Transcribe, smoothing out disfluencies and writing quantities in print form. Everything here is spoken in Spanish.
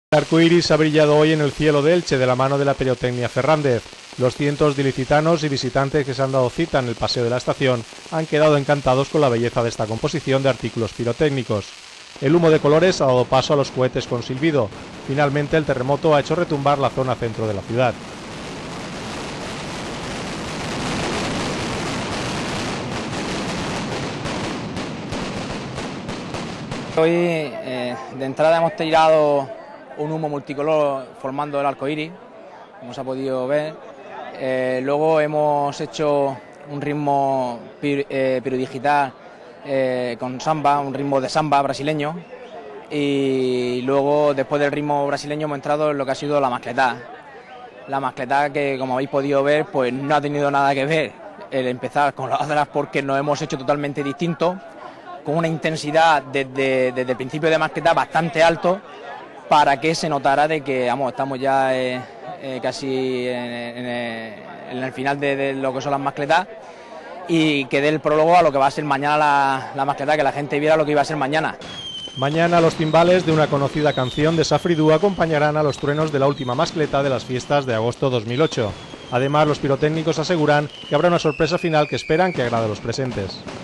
El arco iris ha brillado hoy en el cielo de Elche de la mano de la Pirotecnia Ferrández. Los cientos de ilicitanos y visitantes que se han dado cita en el paseo de la estación han quedado encantados con la belleza de esta composición de artículos pirotécnicos. El humo de colores ha dado paso a los cohetes con silbido. Finalmente el terremoto ha hecho retumbar la zona centro de la ciudad. Hoy de entrada hemos tirado un humo multicolor formando el arco iris, como se ha podido ver. Luego hemos hecho un ritmo pirodigital con samba, un ritmo de samba brasileño, y luego después del ritmo brasileño hemos entrado en lo que ha sido la mascletá. La mascletá, que como habéis podido ver, pues no ha tenido nada que ver el empezar con las otras, porque nos hemos hecho totalmente distintos, con una intensidad desde el principio de mascletá bastante alto, para que se notara de que estamos ya casi en el final de lo que son las mascletás, y que dé el prólogo a lo que va a ser mañana la mascletá, que la gente viera lo que iba a ser mañana. Mañana los timbales de una conocida canción de Safridú acompañarán a los truenos de la última mascleta de las fiestas de agosto 2008. Además, los pirotécnicos aseguran que habrá una sorpresa final que esperan que agrade a los presentes.